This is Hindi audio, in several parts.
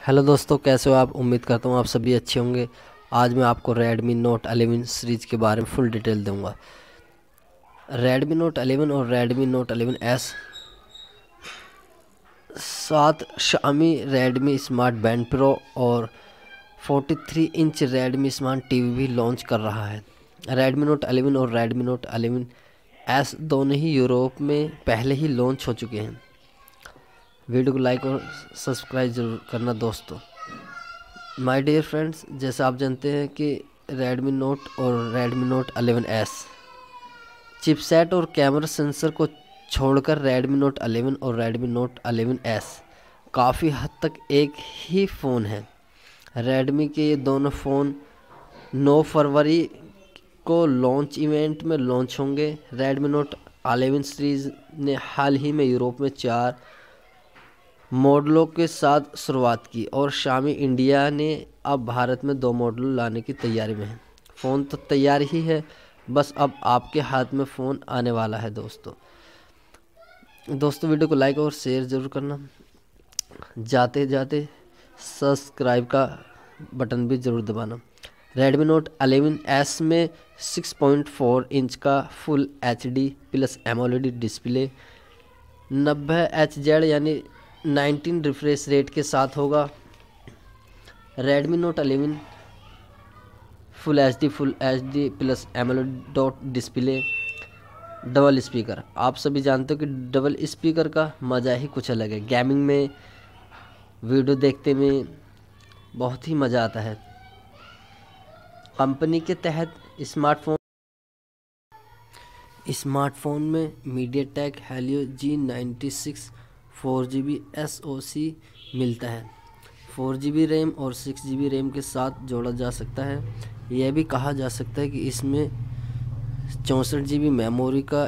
हेलो दोस्तों, कैसे हो आप। उम्मीद करता हूँ आप सभी अच्छे होंगे। आज मैं आपको Redmi Note 11 सीरीज़ के बारे में फुल डिटेल दूंगा। Redmi Note 11 और Redmi Note 11S साथ Xiaomi Redmi smart band pro और 43 इंच Redmi स्मार्ट टीवी भी लॉन्च कर रहा है। Redmi Note 11 और Redmi Note 11S दोनों ही यूरोप में पहले ही लॉन्च हो चुके हैं। वीडियो को लाइक और सब्सक्राइब जरूर करना दोस्तों। माय डियर फ्रेंड्स, जैसा आप जानते हैं कि Redmi Note और Redmi Note 11S चिपसेट और कैमरा सेंसर को छोड़कर Redmi Note 11 और Redmi Note 11S काफ़ी हद तक एक ही फ़ोन है। Redmi के ये दोनों फ़ोन 9 फरवरी को लॉन्च इवेंट में लॉन्च होंगे। Redmi Note 11 सीरीज़ ने हाल ही में यूरोप में 4 मॉडलों के साथ शुरुआत की और Xiaomi इंडिया ने अब भारत में 2 मॉडल लाने की तैयारी में है। फ़ोन तो तैयार ही है, बस अब आपके हाथ में फ़ोन आने वाला है दोस्तों। वीडियो को लाइक और शेयर ज़रूर करना। जाते जाते सब्सक्राइब का बटन भी ज़रूर दबाना। Redmi Note 11S में 6.4 इंच का full HD plus AMOLED display 90 Hz यानी 19 रिफ्रेश रेट के साथ होगा। Redmi Note 11 full HD plus AMOLED dot display, double speaker. आप सभी जानते हो कि डबल स्पीकर का मज़ा ही कुछ अलग है। गेमिंग में, वीडियो देखते में बहुत ही मज़ा आता है। कंपनी के तहत स्मार्टफोन में MediaTek Helio G96 4GB SoC मिलता है। 4GB रैम और 6GB रैम के साथ जोड़ा जा सकता है। यह भी कहा जा सकता है कि इसमें 64GB मेमोरी का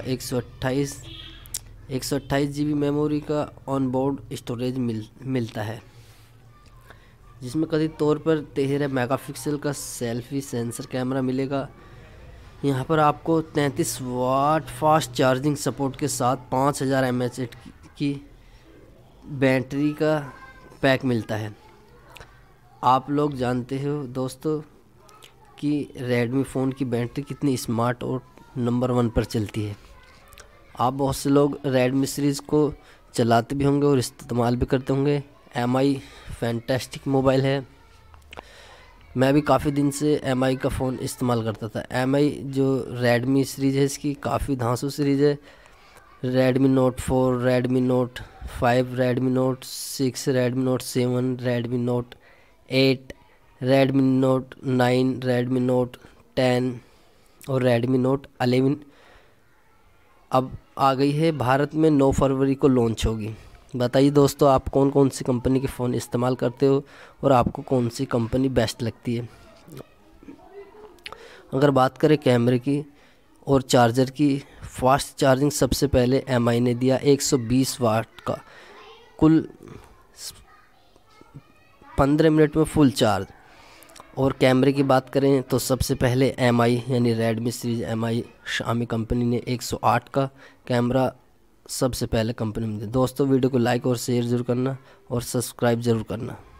128GB मेमोरी का ऑनबोर्ड स्टोरेज मिलता है, जिसमें कथित तौर पर 13 मेगापिक्सल का सेल्फी सेंसर कैमरा मिलेगा। यहाँ पर आपको 33 वाट फास्ट चार्जिंग सपोर्ट के साथ 5000 mAh की बैटरी का पैक मिलता है। आप लोग जानते हो दोस्तों कि Redmi फ़ोन की बैटरी कितनी स्मार्ट और नंबर 1 पर चलती है। आप बहुत से लोग Redmi सीरीज़ को चलाते भी होंगे और इस्तेमाल भी करते होंगे। MI फैंटास्टिक मोबाइल है। मैं भी काफ़ी दिन से MI का फ़ोन इस्तेमाल करता था। MI जो Redmi सीरीज़ है, इसकी काफ़ी धांसू सीरीज़ है। Redmi Note 4, Redmi Note 5, Redmi Note 6, Redmi Note 7, Redmi Note 8, Redmi Note 9, Redmi Note 10 और Redmi Note 11 अब आ गई है। भारत में 9 फरवरी को लॉन्च होगी। बताइए दोस्तों, आप कौन कौन सी कंपनी के फ़ोन इस्तेमाल करते हो और आपको कौन सी कंपनी बेस्ट लगती है। अगर बात करें कैमरे की और चार्जर की, फास्ट चार्जिंग सबसे पहले MI ने दिया 120 वाट का, कुल 15 मिनट में फुल चार्ज। और कैमरे की बात करें तो सबसे पहले MI यानी Redmi series MI Xiaomi company ने 108 का कैमरा सबसे पहले कंपनी में दिया। दोस्तों, वीडियो को लाइक और शेयर ज़रूर करना और सब्सक्राइब ज़रूर करना।